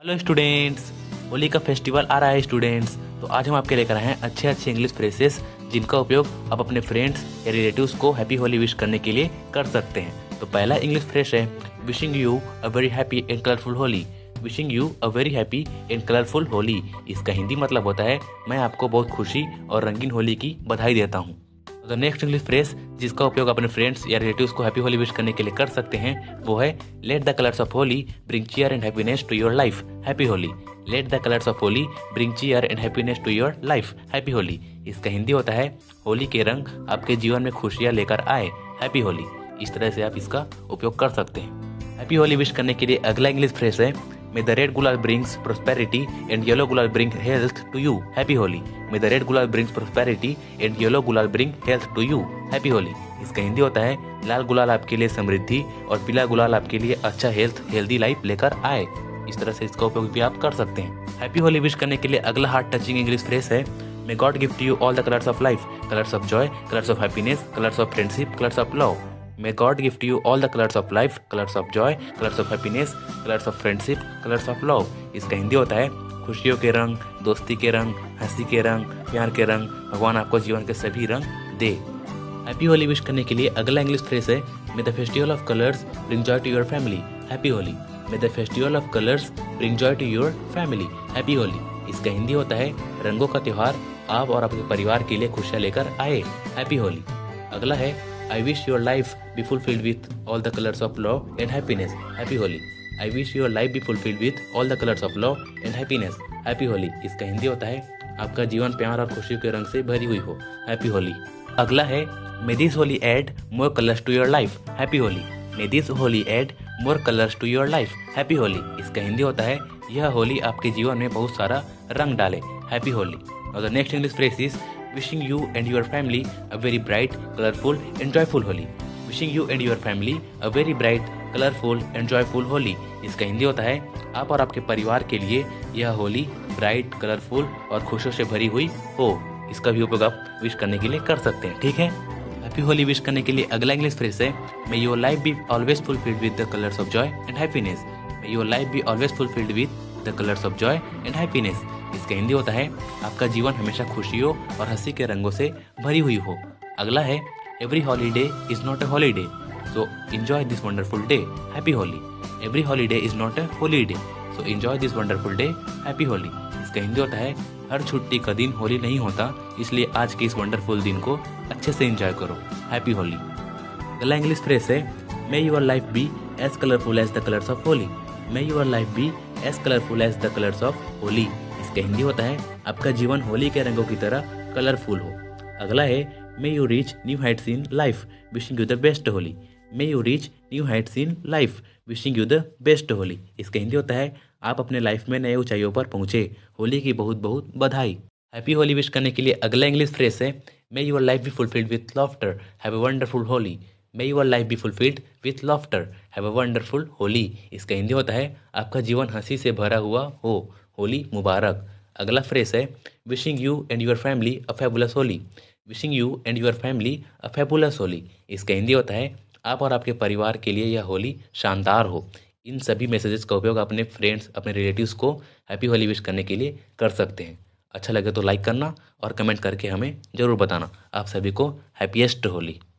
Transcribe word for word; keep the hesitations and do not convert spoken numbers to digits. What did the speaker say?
Hello students, Holi का festival आ रहा है स्टूडेंट्स। तो आज हम आपके लेकर आए हैं अच्छे अच्छे इंग्लिश फ्रेजेस जिनका उपयोग आप अपने फ्रेंड्स या रिलेटिव्स को हैप्पी होली विश करने के लिए कर सकते हैं। तो पहला इंग्लिश फ्रेज है wishing you a very happy and colourful Holi. Wishing you a very happy and colourful Holi, इसका हिंदी मतलब होता है मैं आपको बहुत खुशी और रंगीन होली की बधाई देता हूँ। द नेक्स्ट इंग्लिश फ्रेज जिसका उपयोग अपने फ्रेंड्स या रिलेटिव्स को हैप्पी होली विश करने के लिए कर सकते हैं वो है let the colours of Holi bring cheer and happiness to your life, happy Holi. Let the colours of Holi bring cheer and happiness to your life, happy Holi. इसका हिंदी होता है होली के रंग आपके जीवन में खुशियां लेकर आए, हैप्पी होली। इस तरह से आप इसका उपयोग कर सकते हैं। हैप्पी होली विश करने के लिए अगला इंग्लिश फ्रेज है May the red gulal brings prosperity and yellow gulal bring health to you, happy Holi. May the red gulal brings prosperity and yellow gulal bring health to you, happy Holi. इसका हिंदी होता है लाल गुलाल आपके लिए समृद्धि और पीला गुलाल आपके लिए अच्छा हेल्थ हेल्दी लाइफ लेकर आए। इस तरह से इसका उपयोग भी आप कर सकते हैं। हैप्पी होली विश करने के लिए अगला हार्ट टचिंग इंग्लिश फ्रेज है May God gift you all the colors of life, colors of joy, colors of happiness, colors of friendship, colors of love। May God gift you all the colors of life, colors of joy, colors of happiness, colors of friendship, colors of love। इसका हिंदी होता है खुशियों के रंग, दोस्ती के रंग, हंसी के रंग, प्यार के रंग, भगवान आपको जीवन के सभी रंग दे। हैप्पी होली विश करने के लिए अगला इंग्लिश फ्रेज है May the festival of colors bring joy to your family, happy Holi. May the festival of colors bring joy to your family, happy Holi. इसका हिंदी होता है रंगों का त्योहार आप और आपके परिवार के लिए खुशियाँ लेकर आए, हैप्पी होली। अगला है I wish your life be fulfilled with all the colors of love and happiness, happy Holi. I wish your life be fulfilled with all the colors of love and happiness, happy Holi. इसका हिंदी होता है आपका जीवन प्यार और खुशियों के रंग से भरी हुई हो, हैप्पी होली। अगला है May this Holi add more colors to your life, happy Holi. May this Holi add more colors to your life, happy Holi. इसका हिंदी होता है यह होली आपके जीवन में बहुत सारा रंग डाले, हैप्पी होली। और the next English phrase is wishing you and your family a very bright, colorful and joyful Holi. wishing you and your family a very bright, colorful and joyful Holi. इसका हिंदी होता है आप और आपके परिवार के लिए यह होली ब्राइट, कलरफुल और खुशियों से भरी हुई हो। इसका भी उपयोग आप विश करने के लिए कर सकते हैं, ठीक है। हैप्पी होली विश करने के लिए अगला इंग्लिश फ्रेज है May your life be always fulfilled with the colors of joy and happiness, May your life be always fulfilled with the colors of joy and happiness। इसका हिंदी होता है आपका जीवन हमेशा खुशियों और हंसी के रंगों से भरी हुई हो। अगला है every holiday is not a holiday, so enjoy this wonderful day, happy Holi. Every holiday is not a holiday, so enjoy this wonderful day, happy Holi. इसका हिंदी होता है हर छुट्टी का दिन होली नहीं होता, इसलिए आज के इस वंडरफुल दिन को अच्छे से एंजॉय करो, हैप्पी होली। अगला इंग्लिश फ्रेज है may your life be as colourful as the colours of Holi, may your life be as colourful as the colours of Holi. इसका हिंदी होता है आपका जीवन होली के रंगों की तरह कलरफुल हो। अगला है may you reach new heights in life, wishing you the best Holi. May you reach new heights in life, wishing you the best Holi. इसका हिंदी होता है आप अपने लाइफ में नए ऊंचाइयों पर पहुंचे, होली की बहुत बहुत बधाई। हैप्पी होली विश करने के लिए अगला इंग्लिश फ्रेज है may your life be fulfilled with laughter, have a wonderful Holi. May your life be fulfilled with laughter, have a wonderful Holi. इसका हिंदी होता है आपका जीवन हंसी से भरा हुआ हो, होली मुबारक। अगला फ्रेज है wishing you and your family a fabulous Holi, wishing you and your family a fabulous Holi. इसका हिंदी होता है आप और आपके परिवार के लिए यह होली शानदार हो। इन सभी मैसेजेस का उपयोग अपने फ्रेंड्स अपने रिलेटिव्स को हैप्पी होली विश करने के लिए कर सकते हैं। अच्छा लगे तो लाइक करना और कमेंट करके हमें ज़रूर बताना। आप सभी को हैप्पीएस्ट होली।